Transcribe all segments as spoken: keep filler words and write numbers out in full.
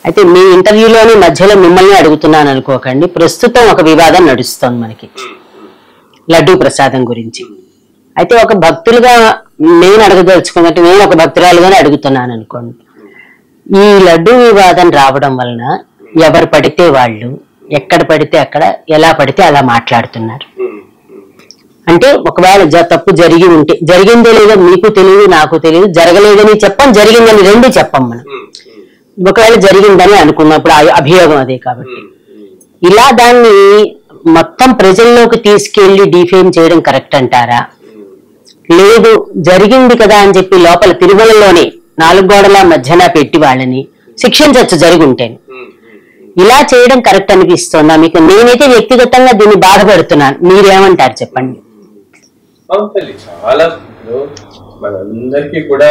అయితే మీ ఇంటర్వ్యూలోని మధ్యలో మిమ్మల్ని అడుగుతున్నాను అనుకోకండి, ప్రస్తుతం ఒక వివాదం నడుస్తోంది మనకి లడ్డూ ప్రసాదం గురించి. అయితే ఒక భక్తులుగా నేను అడగదలుచుకున్నట్టు నేను ఒక భక్తురాలుగానే అడుగుతున్నాను అనుకోండి, ఈ లడ్డూ వివాదం రావడం వలన ఎవరు పడితే వాళ్ళు ఎక్కడ పడితే అక్కడ ఎలా పడితే అలా మాట్లాడుతున్నారు. అంటే ఒకవేళ తప్పు జరిగి ఉంటే, జరిగిందో లేదో మీకు తెలియదు నాకు తెలియదు, జరగలేదని చెప్పం జరిగిందని రెండు చెప్పం మనం. ఒకవేళ జరిగిందని అనుకున్నప్పుడు అభియోగం అదే కాబట్టి ఇలా దాన్ని మొత్తం ప్రజల్లోకి తీసుకెళ్లి డిఫేమ్ చేయడం కరెక్ట్ అంటారా? లేదు జరిగింది కదా అని చెప్పి లోపల తిరుమలలోనే నాలుగు గోడల మధ్యన పెట్టి వాళ్ళని శిక్షించవచ్చు జరుగుంటేనే, ఇలా చేయడం కరెక్ట్ అనిపిస్తుందా మీకు? నేనైతే వ్యక్తిగతంగా దీన్ని బాధపడుతున్నాను, మీరేమంటారు చెప్పండి. చాలా మనందరికీ కూడా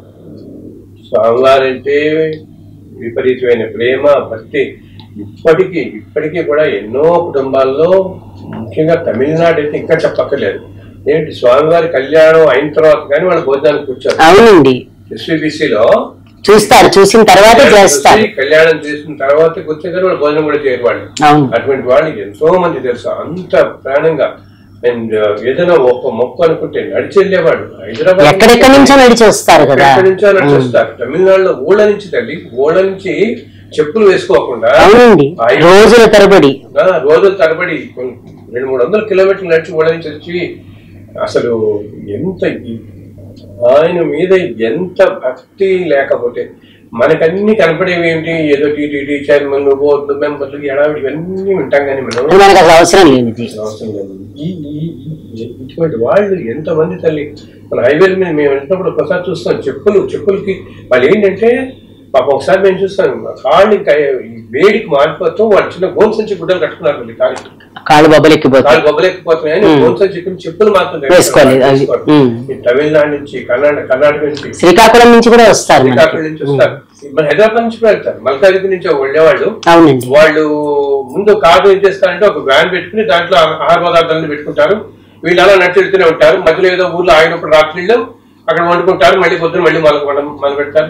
స్వామివారంటే విపరీతమైన ప్రేమ భక్తి ఇప్పటికీ ఇప్పటికీ కూడా ఎన్నో కుటుంబాల్లో, ముఖ్యంగా తమిళనాడు అయితే ఇంకా చెప్పక్కర్లేదు. ఏంటి స్వామివారి కళ్యాణం అయిన తర్వాత కానీ వాళ్ళు భోజనానికి కూర్చోరు. అవునండి, ఎస్వీబీసీలో చూస్తారు, చూసిన తర్వాత చేస్తారు, కళ్యాణం చేసిన తర్వాత కూర్చొని వాళ్ళు భోజనం కూడా చేయరు వాళ్ళు. అటువంటి వాళ్ళు ఎంతో మంది తెలుసు, అంత ప్రాణంగా. అండ్ ఏదైనా ఒక మొక్క అనుకుంటే నడిచి వెళ్ళేవాడు. హైదరాబాద్ ఎక్కడెక్కడి నుంచో నడిచి వస్తారు కదా, ఎక్కడి నుంచో నడిచి వస్తారు. తమిళనాడులో ఊళ్ళ నుంచి తల్లి ఊళ్ళ నుంచి చెప్పులు వేసుకోకుండా రోజుల తరబడి రోజుల తరబడి రెండు మూడు వందల కిలోమీటర్లు నడిచి ఊళ్ళ నుంచి వచ్చి అసలు ఎంత ఆయన మీద ఎంత భక్తి లేకపోతే మనకన్నీ కనపడేవి ఏమిటి? ఏదో టీటీడీ చైర్మన్ బోర్డు మెంబర్లు ఎడావిడి ఇవన్నీ వింటాం కానీ మనం అవసరం లేనిది అవసరం లేదు. ఈ ఇటువంటి వాళ్ళు ఎంతమంది తల్లి మన హైవేల మీద మేము వెళ్తున్నప్పుడు ఒకసారి చూస్తాం, చెప్పులు చెప్పులకి వాళ్ళు ఏంటంటే పాప ఒకసారి మేము చూస్తాం కాళ్ళు ఇంకా వేడికి మారిపోతూ వాళ్ళు చిన్న గోన్ సంచి గుడ్డలు కట్టుకున్నారు మళ్ళీ కాళ్ళు కాళ్ళు బొబ్బలెక్కిపోతాయి కాళ్ళు బొబ్బలెక్కిపోతున్నాయని గోన్ సంచి చెప్పులు మాత్రం తమిళనాడు నుంచి కర్ణాటక కర్ణాటక నుంచి శ్రీకాకుళం నుంచి కూడా వస్తారు, శ్రీకాకుళం నుంచి వస్తారు, మన హైదరాబాద్ నుంచి కూడా వెళ్తారు. మల్కాజిగిరి నుంచి వెళ్ళేవాళ్ళు వాళ్ళు ముందు కారు ఏం చేస్తారంటే ఒక వ్యాన్ పెట్టుకుని దాంట్లో ఆహార పదార్థాలను పెట్టుకుంటారు. వీళ్ళు అలా నడిచి వెళ్తూనే ఉంటారు. మధ్యలో ఏదో ఊర్లో ఆగినప్పుడు రాత్రిళ్ళు అక్కడ వండుకుంటారు, మళ్ళీ పొద్దున మళ్ళీ మొదలు మొదలు పెడతారు.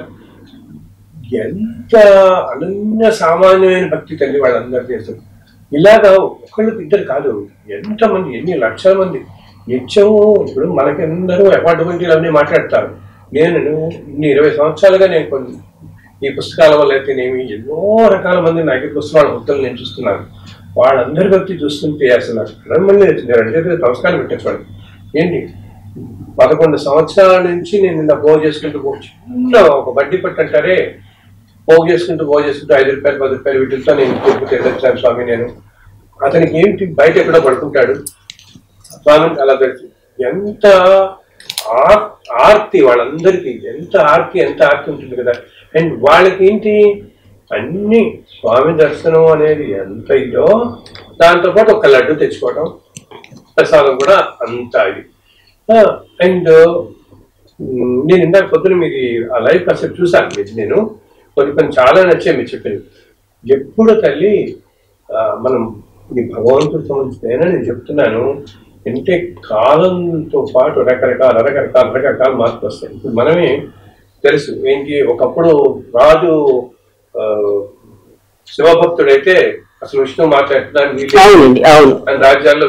ఎంత అనన్య సామాన్యమైన భక్తి తల్లి వాళ్ళందరూ చేస్తారు. ఇలాగా ఒకళ్ళకి ఇద్దరు కాదు, ఎంతమంది ఎన్ని లక్షల మంది నిత్యము. ఇప్పుడు మనకందరూ అపార్ట్మెంట్లు అవన్నీ మాట్లాడతారు. నేను ఇన్ని ఇరవై సంవత్సరాలుగా నేను కొన్ని ఈ పుస్తకాల వల్ల అయితేనేమి ఎన్నో రకాల మంది నాకు పుస్తకాల భక్తులు నేను చూస్తున్నాను. వాళ్ళందరి భక్తి చూస్తుంటే అసలు రమ్మని అంటే నమస్కారం పెట్టేవాడు. ఏంటి పదకొండు సంవత్సరాల నుంచి నేను ఇలా పోగు చేసుకుంటూ పో చిన్న ఒక బడ్డీ పట్టు అంటారే పోగు చేసుకుంటూ పోగు చేసుకుంటూ ఐదు రూపాయలు పది రూపాయలు వీటితో నేను తిరుపతి వెళ్ళొచ్చాను స్వామి. నేను అతనికి ఏంటి బయట ఎక్కడో పడుకుంటాడు స్వామి అలా పెడుతుంది. ఎంత ఆర్తి వాళ్ళందరికీ, ఎంత ఆర్తి ఎంత ఆర్తి ఉంటుంది కదా. అండ్ వాళ్ళకి ఏంటి అన్ని స్వామి దర్శనం అనేది ఎంత ఇదో దాంతోపాటు ఒక లడ్డు తెచ్చుకోవడం ప్రసాదం కూడా అంత ఇది. అండ్ నేను ఇందాక పొద్దున మీరు ఆ లైవ్ కాసేపు చూసాను మీరు, నేను కొన్ని కొన్ని చాలా నచ్చాయి మీరు చెప్పింది. ఎప్పుడు తల్లి మనం ఈ భగవంతుడికి సంబంధించిన నేను చెప్తున్నాను అంటే కాలంతో పాటు రకరకాల రకరకాల రకరకాల మార్పులు వస్తాయి. ఇప్పుడు మనమే తెలుసు ఏంటి, ఒకప్పుడు రాజు శివభక్తుడైతే అసలు విష్ణు మాట్లాడుతున్నాను రాజ్యాల్లో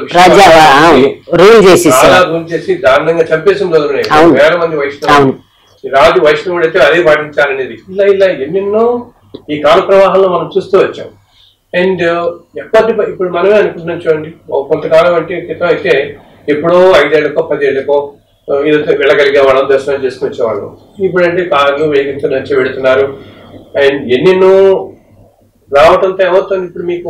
చాలా రూల్ చేసి దారుణంగా చంపేసిన రోజులున్నాయి. వేల మంది వైష్ణవులు, రాజు వైష్ణవుడు అయితే అదే పాటించాలనేది. ఇలా ఇలా ఎన్నెన్నో ఈ కాల ప్రవాహంలో మనం చూస్తూ వచ్చాం. అండ్ ఎప్పటి ఇప్పుడు మనమే అనుకుంటున్నాం చూడండి, కొంతకాలం అంటే క్రితం అయితే ఎప్పుడో ఐదేళ్లకో పదేళ్లకో ఏదో వెళ్ళగలిగే వాళ్ళం దర్శనం చేసుకుని వచ్చేవాళ్ళం. ఇప్పుడంటే కార్లు వేగించి వచ్చి వెళుతున్నారు. అండ్ ఎన్నెన్నో రావటంతో ఏమవుతుంది ఇప్పుడు మీకు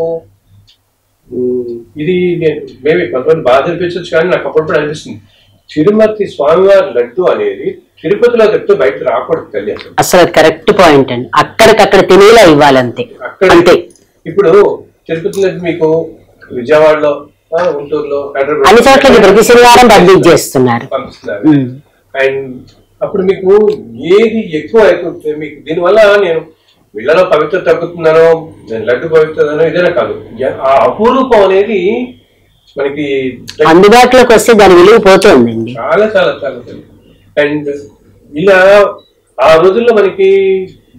ఇది మేబీ కొంతమంది బాధ అనిపించవచ్చు కానీ నాకు అప్పుడప్పుడు అనిపిస్తుంది తిరుమతి స్వామివారి లడ్డు అనేది తిరుపతిలో తప్పితే బయట రాకూడదు తల్లి. అసలు కరెక్ట్ పాయింట్ అండి, అక్కడికక్కడ తినేలా ఇవ్వాలంతే. అక్కడ ఇప్పుడు తిరుపతి లడ్డు మీకు విజయవాడలో గుంటూరులో అన్ని చోట్ల ప్రతి శనివారం పంపిస్తున్నారు పంపిస్తున్నారు. అండ్ అప్పుడు మీకు ఏది ఎక్కువ అవుతుంది మీకు దీనివల్ల నేను వీళ్ళలో పవిత్ర తగ్గుతున్నానో నేను లడ్డు పవిత్రనో ఇదేనా కాదు, ఆ అపూర్వపం అనేది మనకి అందుబాటులోకి వస్తే దాని విలువ పోతుందండి చాలా చాలా చాలా. అండ్ ఇలా ఆ రోజుల్లో మనకి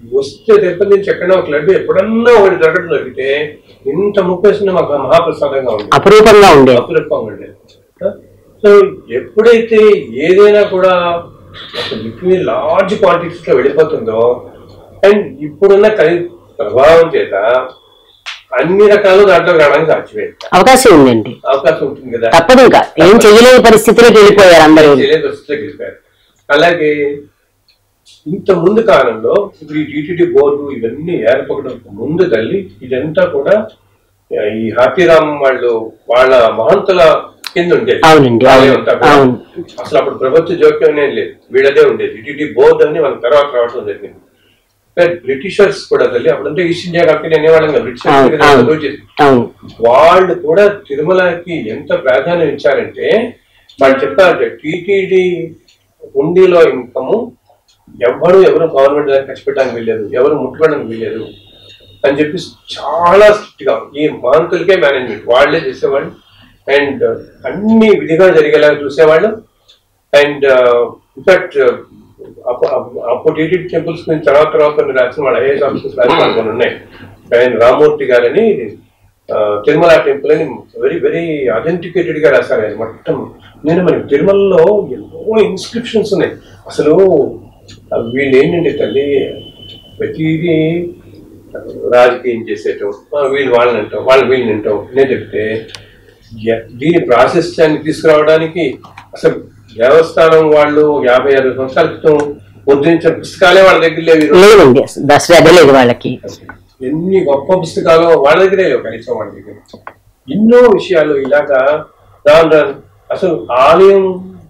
వస్తే తిరుపతి నుంచి ఎక్కడైనా ఒక లడ్డు ఎప్పుడన్నా ఒకటి దొరకడం దొరికితే ఇంత ముప్పేసిన మాకు మహాప్రసాదంగా ఉండేది, అపురూపంగా ఉండేది అపురూపంగా ఉండేది. సో ఎప్పుడైతే ఏదైనా కూడా లిక్విడ్ లార్జ్ క్వాంటిటీస్ లో వెళ్ళిపోతుందో అండ్ ఇప్పుడున్న ఖరీదు ప్రభావం చేత అన్ని రకాలు దాంట్లో రావడానికి సాధ్యమే అవకాశం ఉందండి, అవకాశం ఉంటుంది కదా. తప్పదు, ఇంకా ఏం చేయలేని పరిస్థితిలోకి వెళ్ళిపోయారు అందరూ, చేయలేని పరిస్థితిలోకి వెళ్ళిపోయారు. అలాగే ఇంత ముందు కాలంలో ఇప్పుడు ఈ టీటీడీ బోర్డు ఇవన్నీ ఏర్పడడం ముందు తల్లి ఇదంతా కూడా ఈ హాతీరామ్ వాళ్ళు వాళ్ళ మహంతుల కింద ఉండేది. అసలు అప్పుడు ప్రభుత్వ జోక్యం అనేది లేదు, వీళ్ళదే ఉండేది. టీటీడీ బోర్డు అని వాళ్ళ తర్వాత రావడం జరిగింది. బ్రిటిషర్స్ కూడా తల్లి అప్పుడంతా ఈస్ట్ ఇండియా కంపెనీ అనేవాళ్ళం కదా, బ్రిటిషర్స్ వాళ్ళు కూడా తిరుమలకి ఎంత ప్రాధాన్యం ఇచ్చారంటే వాళ్ళు చెప్తారంటే టీటీడీ హుండీలో ఇన్కము ఎవరు ఎవరు గవర్నమెంట్ దాన్ని ఖర్చు పెట్టడానికి వీల్లేదు, ఎవరు ముట్టుకోవడానికి వీల్లేదు అని చెప్పి చాలా స్ట్రిక్ట్ గా ఈ మాంతులకే మేనేజ్మెంట్ వాళ్లే చేసేవాళ్ళు. అండ్ అన్ని విధిగా జరిగేలాగా చూసేవాళ్ళు. అండ్ ఇన్ఫాక్ట్ అప్పుడు టీటీడీ టెంపుల్స్ నుంచి తర్వాత తర్వాత రాసిన వాళ్ళ ఐఏఎస్ ఆఫీసర్స్ రాసిన కొన్ని ఉన్నాయి. ఆయన రామూర్తి గారని తిరుమల టెంపుల్ అని వెరీ వెరీ అథెంటికేటెడ్ గా రాశారు ఆయన మొత్తం. నేను మనకి తిరుమలలో ఎన్నో ఇన్స్క్రిప్షన్స్ ఉన్నాయి. అసలు వీళ్ళు ఏంటంటే తల్లి ప్రతిదీ రాజకీయం చేసేయటం, వీళ్ళు వాళ్ళని అంటాం, వాళ్ళు వీళ్ళని అంటాం నేను చెప్తే దీని ప్రాశస్త్యాన్ని తీసుకురావడానికి అసలు దేవస్థానం వాళ్ళు యాభై అరవై సంవత్సరాల క్రితం ముద్రించిన పుస్తకాలే వాళ్ళ దగ్గర లేవు. వాళ్ళకి ఎన్ని గొప్ప పుస్తకాలు వాళ్ళ దగ్గరే లేవు, కనీసం వాళ్ళ దగ్గర ఎన్నో విషయాలు ఇలాగా రాను రాను అసలు ఆలయం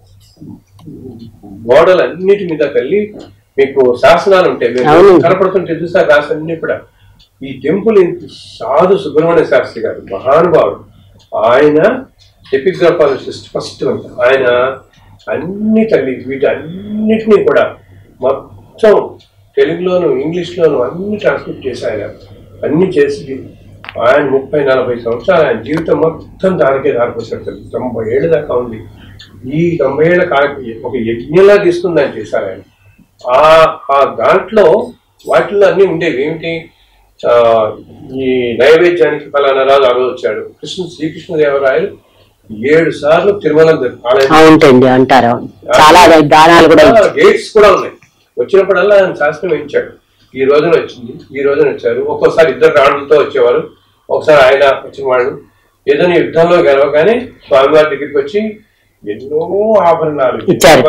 గోడలన్నిటి మీద తల్లి మీకు శాసనాలు ఉంటాయి, మీరు కనపడుతుంటే చూసారు రాసన్నీ కూడా. ఈ టెంపుల్ సాధు సుబ్రహ్మణ్య శాస్త్రి గారు మహానుభావుడు, ఆయన ఎపిగ్రాఫాలజిస్ట్ ఫస్ట్ అంట. ఆయన అన్ని తల్లి వీటన్నిటినీ కూడా మొత్తం తెలుగులోను ఇంగ్లీష్లోను అన్ని ట్రాన్స్లేట్ చేసి ఆయన అన్ని చేసి ఆయన ముప్పై నలభై సంవత్సరాలు ఆయన జీవితం మొత్తం దానికే దారిపోసాడు తల్లి. తొంభై ఏళ్ళు దాకా ఉంది. ఈ తొంభై ఏళ్ళ కాలకి ఒక యజ్ఞంలా తీసుకుని ఆయన చేశారు ఆయన. ఆ ఆ దాంట్లో వాటిల్లో అన్ని ఉండేవి ఏమిటి, ఈ నైవేద్యానికి ఫలానా రాజు ఆ రోజు వచ్చాడు. కృష్ణ శ్రీకృష్ణదేవరాయలు ఏడు సార్లు తిరుమల అంటారు, గేట్స్ కూడా ఉన్నాయి. వచ్చినప్పుడల్లా ఆయన శాస్త్రం వేయించాడు. ఈ రోజున వచ్చింది, ఈ రోజున వచ్చారు. ఒక్కోసారి ఇద్దరు రాణులతో వచ్చేవారు, ఒకసారి ఆయన వచ్చిన వాళ్ళు. ఏదైనా యుద్ధంలో గెలవగానే స్వామివారి దగ్గరికి వచ్చి ఎన్నో ఆభరణాలు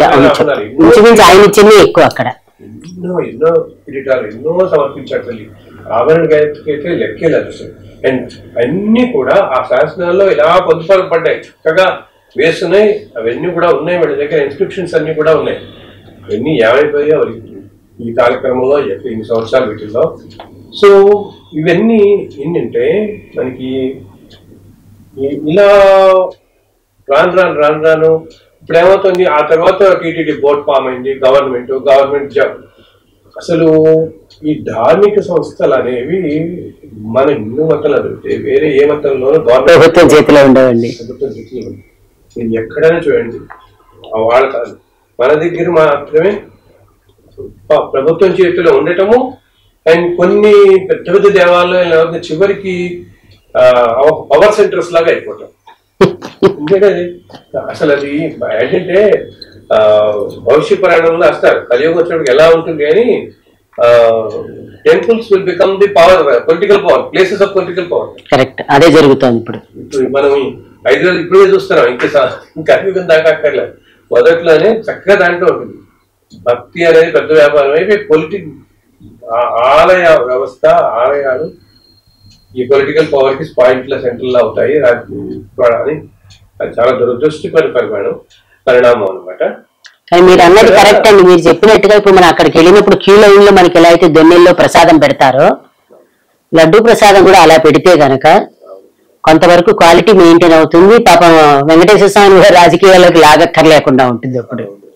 ఎన్నో ఎన్నో కిరీటాలు ఎన్నో సమర్పించాడు తల్లి. ఆభరణ గాయత్రికి లెక్కే లేదు అసలు. అండ్ అన్ని కూడా ఆ శాసనాల్లో ఇలా పొందుపరపడ్డాయి, చక్కగా వేస్తున్నాయి. అవన్నీ కూడా ఉన్నాయి, వాళ్ళ దగ్గర ఇన్స్క్రిప్షన్స్ అన్ని కూడా ఉన్నాయి. అవన్నీ ఏమైపోయాయి ఈ కార్యక్రమంలో ఇన్ని సంవత్సరాలు వీటిల్లో. సో ఇవన్నీ ఏంటంటే మనకి ఇలా రాను రాను రాను రాను ఇప్పుడు ఏమవుతుంది, ఆ తర్వాత టీటీడీ బోర్డ్ ఫామ్ అయింది, గవర్నమెంట్ గవర్నమెంట్ జాబ్. అసలు ఈ ధార్మిక సంస్థలు అనేవి మన హిందూ మతంలో దొరికితే వేరే ఏ మతంలోనూ ప్రభుత్వం చేతిలో ఉండవండి. ప్రభుత్వం చేతిలో ఉంది. మీరు ఎక్కడైనా చూడండి వాళ్ళ కాదు, మన దగ్గర మాత్రమే ప్రభుత్వం చేతిలో ఉండటము. అండ్ కొన్ని పెద్ద పెద్ద దేవాలయాలు చివరికి పవర్ సెంటర్స్ లాగా అయిపోతాం. ఎందుకంటే అసలు అది ఏంటంటే భవిష్య పురాణంలో వస్తారు కలియుగం వచ్చినప్పుడు ఎలా ఉంటుంది అని temples will become the power, political power, places of political power. Correct, అదే జరుగుతుంది ఇప్పుడు. ఇప్పుడు మనం హైదరాబాద్ ఇప్పుడే చూస్తున్నాం, ఇంకా ఇంకా కలియుగం దాకా అక్కర్లేదు. మొదట్లోనే చక్కగా దాంట్లో ఉంటుంది. భక్తి అనేది పెద్ద వ్యాపారం అయిపోయి పొలిటిక్ ఆలయ వ్యవస్థ, ఆలయాలు ఈ పొలిటికల్ పవర్ కి పాయింట్ల సెంటర్లు అవుతాయి అని అది చాలా దురదృష్టకర పరిమాణం పరిణామం అనమాట. కానీ మీరు అన్నది కరెక్ట్ అండి. మీరు చెప్పినట్టుగా ఇప్పుడు మనం అక్కడికి వెళ్ళినప్పుడు క్యూ లైన్ లో మనకి ఎలా అయితే దొన్నెల్లో ప్రసాదం పెడతారో లడ్డూ ప్రసాదం కూడా అలా పెడితే గనక కొంతవరకు క్వాలిటీ మెయింటైన్ అవుతుంది. పాపం వెంకటేశ్వర స్వామి రాజకీయాల్లోకి లాగక్కర్లేకుండా ఉంటుంది అప్పుడు.